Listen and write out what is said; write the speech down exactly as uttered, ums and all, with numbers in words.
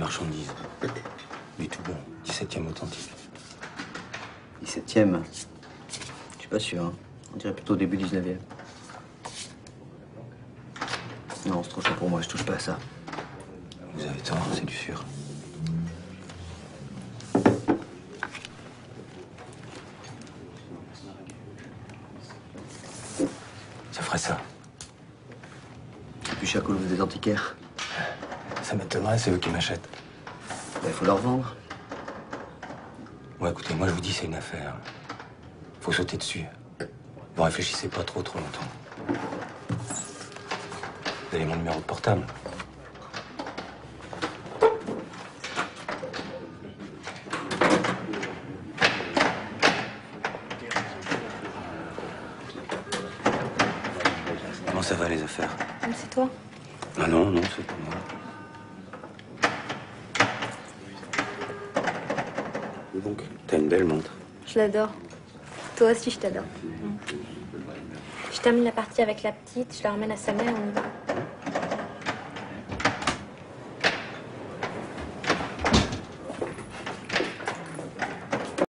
marchandise. Du tout bon. dix-septième authentique. dix-septième. Je suis pas sûr, hein. On dirait plutôt début dix-neuvième. Non, c'est trop cher pour moi, je touche pas à ça. Vous avez tort, c'est du sûr. Ça ferait ça. C'est plus cher que l'ouvre des antiquaires. Ça m'étonnerait, c'est eux qui m'achètent. Il faut leur vendre. Bon, écoutez, moi je vous dis, c'est une affaire. Faut sauter dessus. Vous réfléchissez pas trop trop longtemps. Vous avez mon numéro de portable. Comment ça va les affaires? C'est toi? Ah non, non, c'est pas moi. Donc, t'as une belle montre. Je l'adore. Toi aussi, je t'adore. Je termine la partie avec la petite, je la ramène à sa mère, on y va.